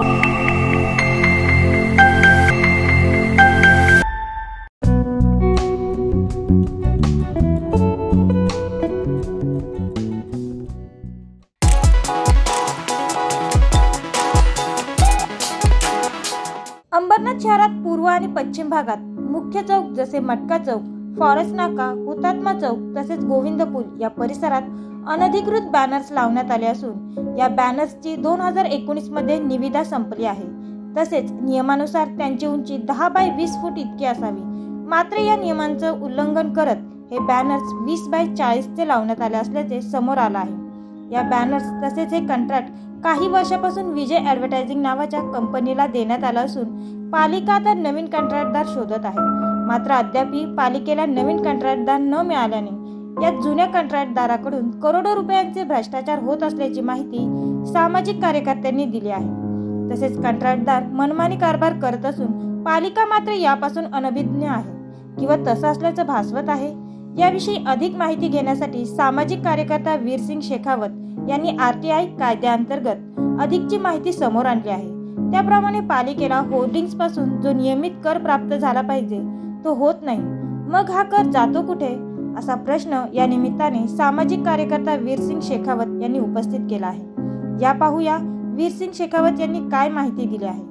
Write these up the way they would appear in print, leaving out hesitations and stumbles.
अंबरनाथ शहरात पूर्व आणि पश्चिम भागात मुख्य चौक जसे मटका चौक, फॉरेस्ट नाका, हुतात्मा चौक तसेच गोविंद पूल या परिसरात अनधिकृत बॅनर्स लावण्यात आले असून या बॅनर्सची 2019 मध्ये निविदा संपली आहे। तसेच नियमानुसार त्यांची उंची 10 बाय 20 फूट इतकी असावी। मात्र या नियमांचं उल्लंघन करत हे बॅनर्स 20 बाय 40 चे लावण्यात आले असल्याचे समोर आलं आहे। या बॅनर्स तसेच हे कंत्राट काही वर्षापासून विजय ॲडव्हर्टायझिंग नावाच्या कंपनीला देण्यात आलं असून पालिका आता नवीन कंत्राटदार शोधत आहे। मात्र अद्यापही पालिकेला नवीन कंत्राटदार न मिळाल्याने या जुन्या कंत्राटदाराकडून करोडो रुपयांचे भ्रष्टाचार होत असल्याची माहिती सामाजिक कार्यकर्त्यांनी दिली आहे। तसेच कंत्राटदार मनमानी कारभार करत असून पालिका मात्र यापासून अनभिज्ञ आहे किंवा तसं असल्याचं भासवत आहे। याविषयी अधिक माहिती घेण्यासाठी सामाजिक कार्यकर्ता वीरसिंग शेखावत यांनी RTI कायद्याअंतर्गत अधिकची माहिती समोर आणली आहे। त्याप्रमाणे पालिकेला होर्डिंग्स पासून जो नियमित कर प्राप्त झाला पाहिजे तो होत नाही, मग हा कर जातो कुठे, असा प्रश्न या निमित्ताने सामाजिक कार्यकर्ता वीरसिंग शेखावत यांनी उपस्थित केला आहे। या पाहूया वीरसिंग शेखावत यांनी काय माहिती दिली आहे।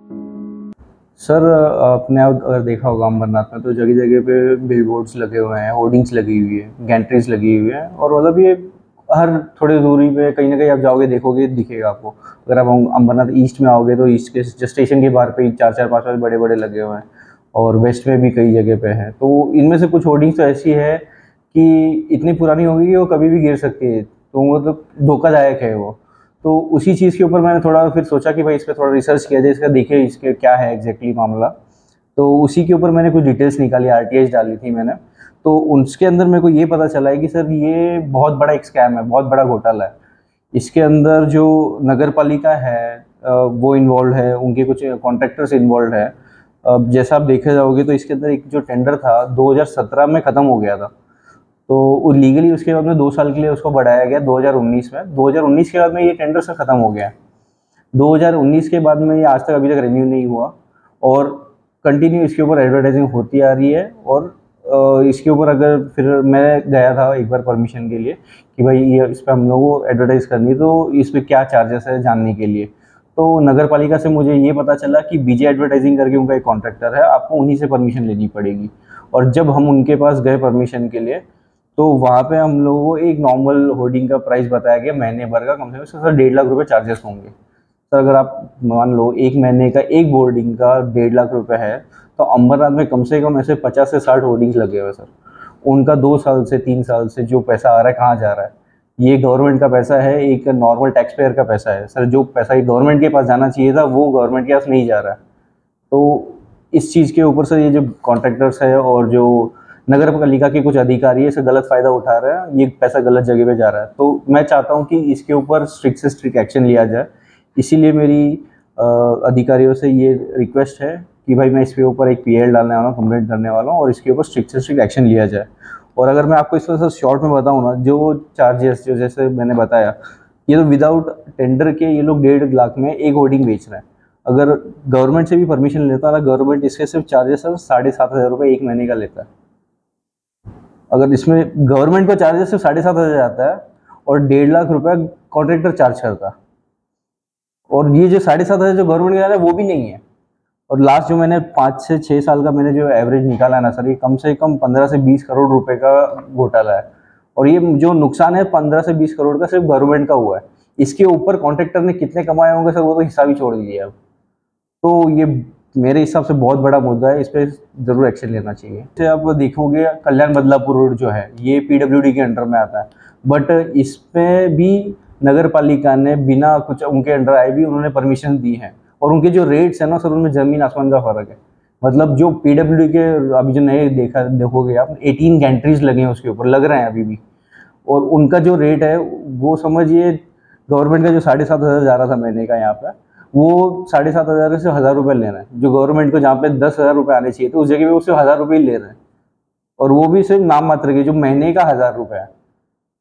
सर, आपने अगर देखा होगा अंबरनाथ में तो जगह जगह पे बिलबोर्ड्स लगे हुए हैं, होर्डिंग्स लगी हुई है, गैंट्रीज लगी हुई है और मतलब ये हर थोड़ी दूरी पे कहीं ना कहीं आप जाओगे देखोगे दिखेगा आपको। अगर आप अंबरनाथ ईस्ट में आओगे तो ईस्ट के स्टेशन के बाहर पे ही 4-4, 5-5 बड़े बड़े लगे हुए हैं और वेस्ट में भी कई जगह पे हैं। तो इनमें से कुछ होर्डिंग्स तो ऐसी है कि इतनी पुरानी होगी कि वो कभी भी गिर सकती है, तो वो तो धोखादायक है वो। तो उसी चीज़ के ऊपर मैंने थोड़ा फिर सोचा कि भाई इस पर थोड़ा रिसर्च किया जाए, इसका देखे इसके क्या है एग्जैक्टली मामला। तो उसी के ऊपर मैंने कुछ डिटेल्स निकाली, RTI डाली थी मैंने। तो उसके अंदर मेरे को ये पता चला है कि सर ये बहुत बड़ा एक स्कैम है, बहुत बड़ा घोटाला है। इसके अंदर जो नगर पालिका है वो इन्वॉल्व है, उनके कुछ कॉन्ट्रैक्टर्स इन्वॉल्व है। जैसा आप देखे जाओगे तो इसके अंदर एक जो टेंडर था 2017 में ख़त्म हो गया था, तो लीगली उसके बाद में 2 साल के लिए उसको बढ़ाया गया 2019 में। 2019 के बाद में ये टेंडर से ख़त्म हो गया। 2019 के बाद में ये आज तक अभी तक रिन्यू नहीं हुआ और कंटिन्यू इसके ऊपर एडवर्टाइजिंग होती आ रही है। और इसके ऊपर अगर फिर मैं गया था एक बार परमिशन के लिए कि भाई ये इस पर हम लोगों को एडवर्टाइज़ करनी है, तो इस पर क्या चार्जेस है जानने के लिए। तो नगर पालिका से मुझे ये पता चला कि विजय एडवर्टाइजिंग करके उनका एक कॉन्ट्रैक्टर है, आपको उन्हीं से परमिशन लेनी पड़ेगी। और जब हम उनके पास गए परमिशन के लिए तो वहाँ पे हम लोगों को एक नॉर्मल होर्डिंग का प्राइस बताया गया महीने भर का, कम से कम सर 1.5 लाख रुपये चार्जेस होंगे। सर अगर आप मान लो एक महीने का एक होर्डिंग का 1.5 लाख रुपये है, तो अंबरनाथ में कम से कम ऐसे 50 से 60 होर्डिंग्स लगे हुए सर। उनका 2 साल से 3 साल से जो पैसा आ रहा है कहाँ जा रहा है? ये गवर्नमेंट का पैसा है, एक नॉर्मल टैक्स पेयर का पैसा है सर। जो पैसा गवर्नमेंट के पास जाना चाहिए था वो गवर्नमेंट के पास नहीं जा रहा है। तो इस चीज़ के ऊपर सर ये जो कॉन्ट्रैक्टर्स है और जो नगर पालिका के कुछ अधिकारी है, इसे गलत फ़ायदा उठा रहे हैं, ये पैसा गलत जगह पे जा रहा है। तो मैं चाहता हूँ कि इसके ऊपर स्ट्रिक्ट से स्ट्रिक्ट एक्शन लिया जाए। इसीलिए मेरी अधिकारियों से ये रिक्वेस्ट है कि भाई मैं इसके ऊपर एक PL डालने वाला हूँ, कंप्लेंट करने वाला हूँ और इसके ऊपर स्ट्रिक्ट से स्ट्रिक्ट एक्शन लिया जाए। और अगर मैं आपको इसमें सर शॉर्ट में बताऊँ ना, जो चार्जेस जो जैसे मैंने बताया, ये तो विदाउट टेंडर के ये लोग 1.5 लाख में एक होर्डिंग बेच रहे हैं। अगर गवर्नमेंट से भी परमिशन लेता है, गवर्नमेंट इसके सिर्फ चार्जेस सर 7,500 रुपये एक महीने का लेता है। अगर इसमें गवर्नमेंट का चार्जेस सिर्फ 7,500 आता है और 1.5 लाख रुपया कॉन्ट्रैक्टर चार्ज करता है, और ये जो 7,500 जो गवर्नमेंट का है वो भी नहीं है। और लास्ट जो मैंने 5 से 6 साल का मैंने जो एवरेज निकाला ना सर, ये कम से कम 15 से 20 करोड़ रुपए का घोटाला है। और ये जो नुकसान है 15 से 20 करोड़ का सिर्फ गवर्नमेंट का हुआ है। इसके ऊपर कॉन्ट्रैक्टर ने कितने कमाए होंगे सर, वो तो हिसाब ही छोड़ दीजिए अब। तो ये मेरे हिसाब से बहुत बड़ा मुद्दा है, इस पर ज़रूर एक्शन लेना चाहिए। जैसे आप देखोगे कल्याण बदलापुर रोड जो है ये PWD के अंडर में आता है, बट इस पर भी नगर पालिका ने बिना कुछ उनके अंडर आए भी उन्होंने परमिशन दी है। और उनके जो रेट्स है ना सर, उनमें ज़मीन आसमान का फ़र्क है। मतलब जो PWD के अभी जो नए देखोगे आप 18 गैंट्रीज लगे हैं उसके ऊपर, लग रहे हैं अभी भी, और उनका जो रेट है वो समझिए गवर्नमेंट का जो 7,500 जा रहा था महीने का यहाँ पे, वो 7,500 से 1,000 रुपये ले रहे हैं। जो गवर्नमेंट को जहाँ पे 10,000 रुपये आने चाहिए तो उस जगह पे वो सिर्फ 1,000 रुपये ही ले रहे हैं, और वो भी सिर्फ नाम मात्र के, जो महीने का 1,000 रुपये है।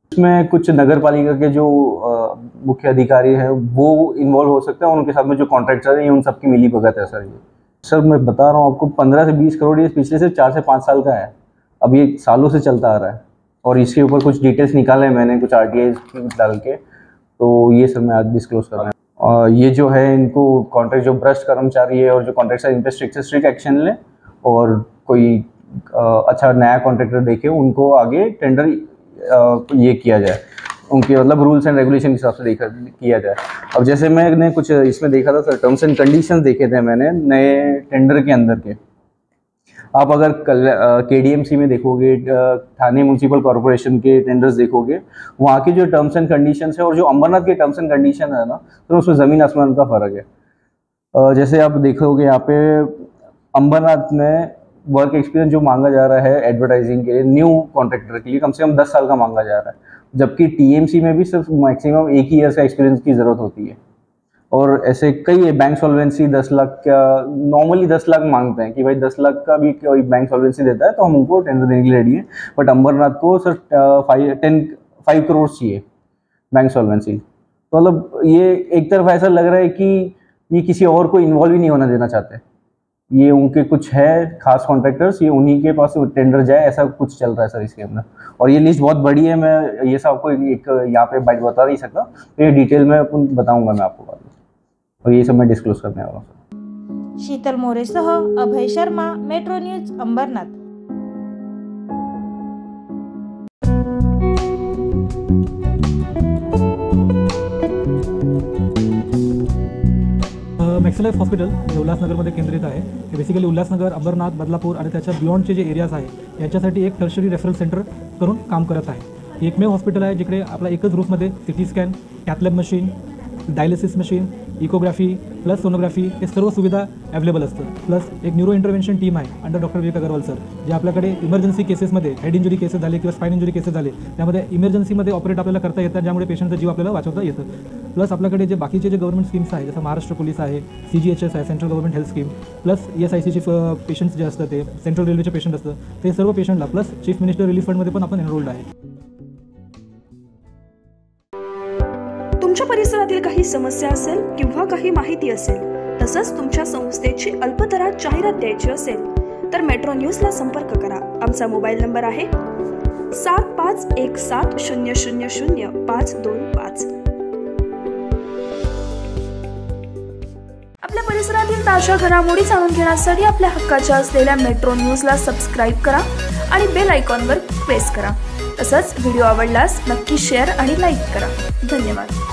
इसमें कुछ नगर पालिका के जो मुख्य अधिकारी हैं वो इन्वॉल्व हो सकते हैं, और उनके साथ में जो कॉन्ट्रैक्टर हैं उन सबकी मिली भगत है सर। ये सर मैं बता रहा हूँ आपको, 15 से 20 करोड़ ये पिछले से 4 से 5 साल का है, अब ये सालों से चलता आ रहा है। और इसके ऊपर कुछ डिटेल्स निकाले मैंने, कुछ RTI डाल के, तो ये सर मैं आज डिस्क्लोज कर रहा हूँ। और ये जो है इनको कॉन्ट्रैक्ट जो भ्रष्ट कर्मचारी है और जो कॉन्ट्रैक्टर इन पर स्ट्रिक्ट एक्शन ले, और कोई अच्छा नया कॉन्ट्रैक्टर देखे, उनको आगे टेंडर ये किया जाए, उनके मतलब रूल्स एंड रेगुलेशन के हिसाब से किया जाए। अब जैसे मैंने कुछ इसमें देखा था सर, टर्म्स एंड कंडीशंस देखे थे मैंने नए टेंडर के अंदर के। आप अगर KDMC में देखोगे, ठाणे म्यूनसिपल कॉर्पोरेशन के टेंडर्स देखोगे, वहाँ के जो टर्म्स एंड कंडीशंस है और जो अंबरनाथ के टर्म्स एंड कंडीशन है ना, तो उसमें ज़मीन आसमान का फ़र्क है। जैसे आप देखोगे यहाँ पे अंबरनाथ में वर्क एक्सपीरियंस जो मांगा जा रहा है एडवर्टाइजिंग के लिए न्यू कॉन्ट्रैक्टर के लिए कम से कम 10 साल का मांगा जा रहा है, जबकि TMC में भी सिर्फ मैक्सिमम 1 ही ईयर का एक्सपीरियंस की ज़रूरत होती है। और ऐसे कई बैंक सॉल्वेंसी 10 लाख का नॉर्मली 10 लाख मांगते हैं कि भाई 10 लाख का भी कोई बैंक सॉल्वेंसी देता है तो हम उनको टेंडर देने के लिए रेडी है। बट अंबरनाथ को सर 5 करोड़ चाहिए बैंक सॉल्वेंसी। तो मतलब ये एक तरफ ऐसा लग रहा है कि ये किसी और को इन्वॉल्व ही नहीं होना देना चाहते, ये उनके कुछ है खास कॉन्ट्रैक्टर्स, ये उन्हीं के पास टेंडर जाए, ऐसा कुछ चल रहा है सर इसके अंदर। और ये लिस्ट बहुत बड़ी है, मैं ये सब आपको एक यहाँ पे बाइट बता नहीं सकता, तो ये डिटेल में बताऊंगा मैं आपको बाद में, और ये सब मैं डिस्क्लोज करने वाला हूँ। शीतल मोरे सह Abhay Sharma, metro news, Ambernath. Maxlife hospital हे उल्हासनगरमध्ये केंद्रित आहे। हे बेसिकली उल्हासनगर, अंबरनाथ, बदलापूर आणि त्याच्या बियॉन्डचे जे एरियाज आहे यांच्यासाठी एक टर्शरी रेफरल सेंटर करून काम करत आहे। एकमेव हॉस्पिटल आहे जिकडे आपला एकच रूममध्ये CT scan, cath lab machine, dialysis machine, echography plus sonography हे सर्व सुविधा अवेलेबल असतं। प्लस एक न्यूरो इंटरव्हेन्शन टीम आहे under doctor Vivek Agarwal sir, जे आपल्याकडे इमर्जन्सी केसेसमध्ये हेड इंजुरी केसेस झाले किंवा स्पाइन इंजुरी केसेस झाले त्यामध्ये इमर्जन्सीमध्ये ऑपरेट आपल्याला करता येतात, ज्यामुळे पेशंटचा जीव आपल्याला वाचवता येतं। प्लस आपल्याकडे जे बाकीचे जे गव्हर्नमेंट स्कीम्स आहे, जसं महाराष्ट्र पोलीस आहे, CGHS आहे, central government health scheme, plus ESICचे पेशंट्स जे असतात ते सेंट्रल रेल्वेचे पेशंट असतं ते सर्व पेशंटला, प्लस चीफ मिनिस्टर रिलीफ फंडमध्ये पण आपण एनरोल्ड आहे। तुमच्या परिसरातील काही समस्या असेल किंवा काही माहिती असेल, तसंच तुमच्या संस्थेची अल्पदरात जाहिरात द्यायची असेल तर मेट्रो न्यूजला संपर्क करा। आमचा मोबाईल नंबर आहे 7517000525। आपल्या परिसरातील ताज्या घडामोडी जाणून घेण्यासाठी आपल्या हक्काच्या असलेल्या मेट्रो न्यूजला सबस्क्राईब करा आणि बेल आयकॉनवर प्रेस करा। तसंच व्हिडिओ आवडल्यास नक्की शेअर आणि लाईक करा। धन्यवाद।